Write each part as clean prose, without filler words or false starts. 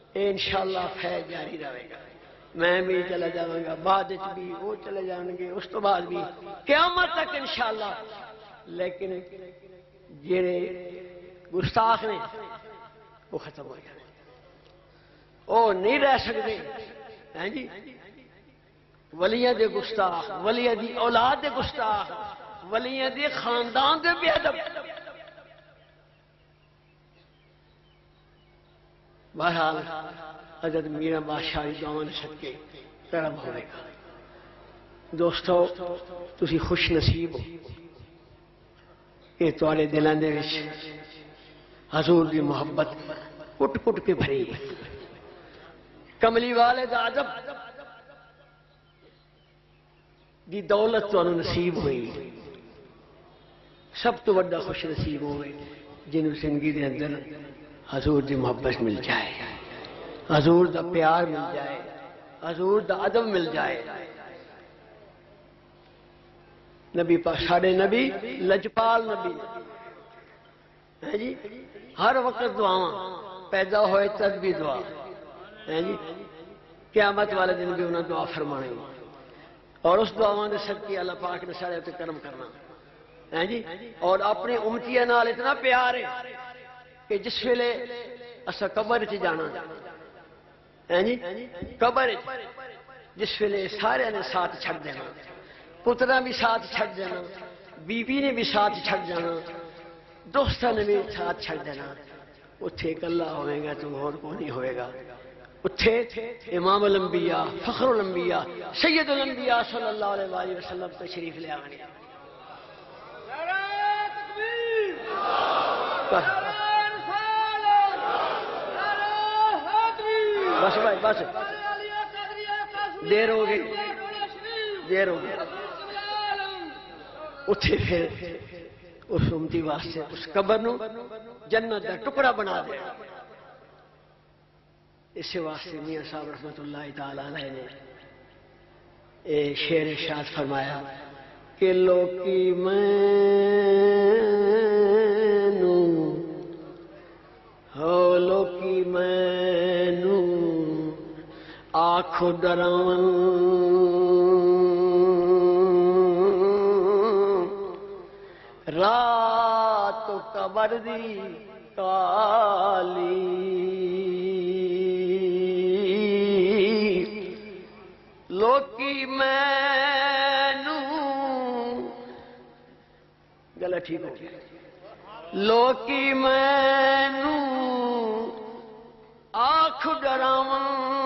انشاءاللہ فیض جاری رہے گا. میں بھی چلا جاؤں گا، بعد بھی وہ چلے جائیں گے، اس تو بعد بھی قیامت تک انشاءاللہ. لیکن جڑے گستاخ نے وہ ختم ہو جائے، وہ نہیں رہ سکتے. ہیں جی ولیاں دے گستاخ، ولیاں دی اولاد دے گستاخ، ولیاں دی خاندان دے بے ادب. بہرحال حضرت میاں بادشاہ دی دعاواں دے صدقے طلب ہوئے گا. دوستو تسی خوش نصیب ہو کہ تواڈے دلاں دے وچ حضور دی محبت کٹ کٹ کے بھری ہے. کملی والے دا ادب دی دولت تانوں نصیب ہوئی. سب تو بڑا خوش نصیب ہوئے جنہوں زندگی دے اندر حضور دی محبت مل جائے، حضور دا پیار مل جائے، حضور دا ادب مل جائے. نبی پاک ساڈے نبی لجپال نبی ہے جی، ہر وقت دعاواں، پیدا ہوئے تد بھی دعا ہے جی، قیامت والے دن بھی انہوں نے دعا فرمانی. اور اس دعاواں دے صدقے اللہ پاک نے سارے تے کرم کرنا ہے جی. اور اپنے امتیاں نال اتنا پیار ہے کہ جس ویلے اسا قبر چ جانا ہے جی، قبر جس ویلے سارے نے ساتھ چھڑ دینا، پترا بھی ساتھ چھڑ دینا، بیوی نے بھی ساتھ چھڑ جانا، دوستاں نے بھی ساتھ چھڑ دینا. اتھے کلا ہوئے گا تو اور کو نہیں ہوئے گا. اتھے امام الانبیاء، فخر الانبیاء، سید الانبیاء صلی اللہ علیہ وآلہ وسلم تشریف لے آنے. بس بھائی بس، دیر ہو گئی، دیر ہو گئی. اتھے پھر اس امتی واسطے اس قبر نو جنت کا ٹکڑا بنا دے. اس واسطے میاں صاحب رحمت اللہ تعالی علیہ نے شعر ارشاد فرمایا کہ لوکی مینو ہو لوکی مینو آنکھوں ڈراون رات قبر دی کالی لوکی مینو گلا ٹھیک ہو گیا. لوکی مینو آنکھ ڈراون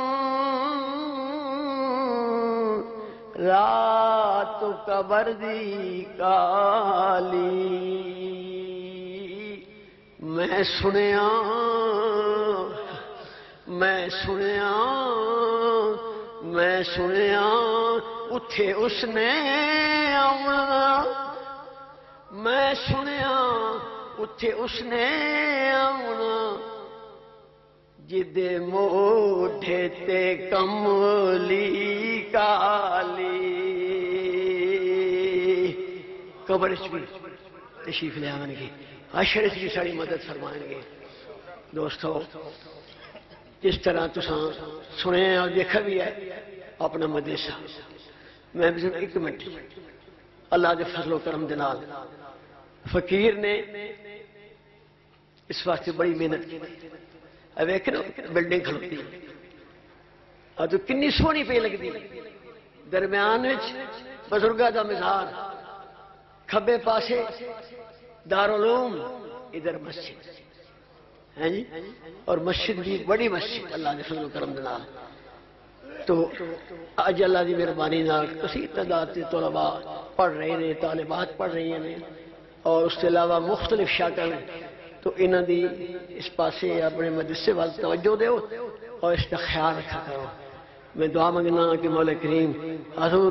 رات قبر دی کالی میں سنیا اتھے اس نے آونا. میں سنیا اتھے اس نے آونا جدے موڈھے تے کملی کالی. قبر بھی تشریف لے آن گے، عشرت کی ساری مدد فرمائیں گے. دوستو جس طرح تساں سنے اور دیکھا بھی ہے اپنا مدرسہ، میں بھی ایک منٹ اللہ کے فضل و کرم دے نال فقیر نے اس واسطے بڑی محنت کی. ویکھ نا بلڈنگ کھلوتی اور تو کنی سونی پہ لگتی، درمیان بزرگاں دا مزار، کھبے پاسے دارالعلوم، ادھر مسجد ہے جی. اور مسجد بھی بڑی مسجد اللہ کے فضل و کرم دے نال. تو اج اللہ کی مہربانی نال کثیر تعداد کے طلباء پڑھ رہے ہیں، طالبات پڑھ رہی ہیں، اور اس کے علاوہ مختلف شاگرد. تو انہاں دی اس پاسے اپنے مدرسے وال توجہ دیو اور اس کا خیال رکھا کرو. میں دعا منگنا کہ مولا کریم حضور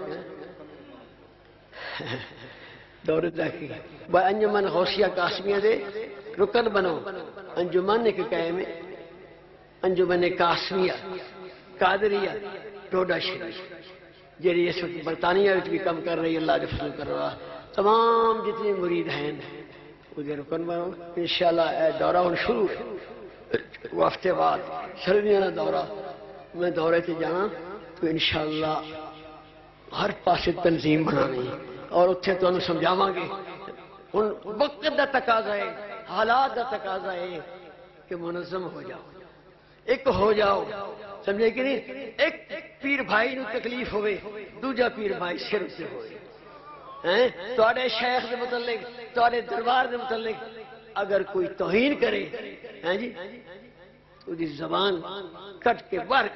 دور تحقیق انجمن غوثیہ قاسمیہ دے رکن بنو. انجمن ایک قائم ہے، انجمن قاسمیہ قادریہ ٹوڈا شریف، جیڑی اس وقت برطانیہ بھی کم کر رہی ہے. اللہ کے فضل کر رہا تمام جتنے مرید ہیں وہ رکن بنو. انشاءاللہ دورہ شروع ہے. وہ ہفتے بعد سردیاں کا دورہ میں دورے سے جانا تو انشاءاللہ ہر پاسے تنظیم بنانی اور اتنے تمہیں سمجھاواں گے ہن وقت دا تقاضا ہے حالات دا تقاضا ہے کہ منظم ہو جاؤ ایک ہو جاؤ سمجھے کہ نہیں ایک پیر بھائی نو تکلیف ہوئے دوجا پیر بھائی سر سے ہوئے تواڈے شیخ دے متعلق تواڈے دربار دے متعلق اگر کوئی توہین کرے جی دی زبان کٹ کے باہر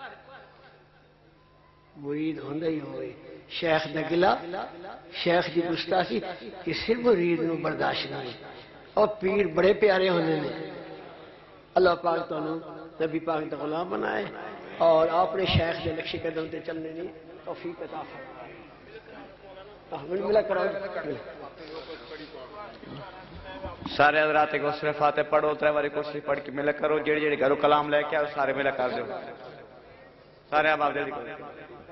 مرید ہوندا ہی ہوئے شیخ دا گلا شیخ دی گستاخی کسی مرید نو برداشت نہیں اور پیر بڑے پیارے ہونے نے اللہ پاک تو نبی پاک دا غلام بنائے اور اپنے شیخ دے نقش قدم تے چلنے نہیں توفیق عطا فرمائے ملا کرو سارے حضرات کو صرف فاتح پڑھو ترے باری کوشش پڑھ کے ملا کرو جڑی جڑی گھروں کلام لے کے سارے ملا کر دو سارے اب آپ جلدی کرو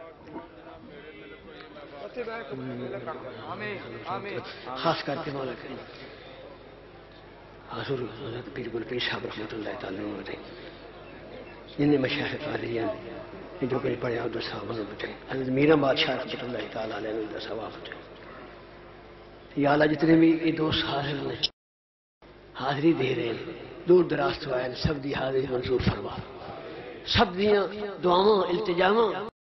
خاص کر کے مولا کریم حضور حضرت پیر گل پیر صاحب رحمۃ اللہ تعالی علیہ جن مشایخ قادریان نے جو کچھ پڑھا ادھر صاحب نے بتایا حضرت میرا بادشاہ رحمۃ اللہ تعالی علیہ نے ثواب بتایا یا اللہ جتنے بھی یہ دوست حاضر ہیں حاضری دے رہے ہیں دور دراز تو آئے سب دی حاضری منظور فرما سب دیاں دعاواں التجاواں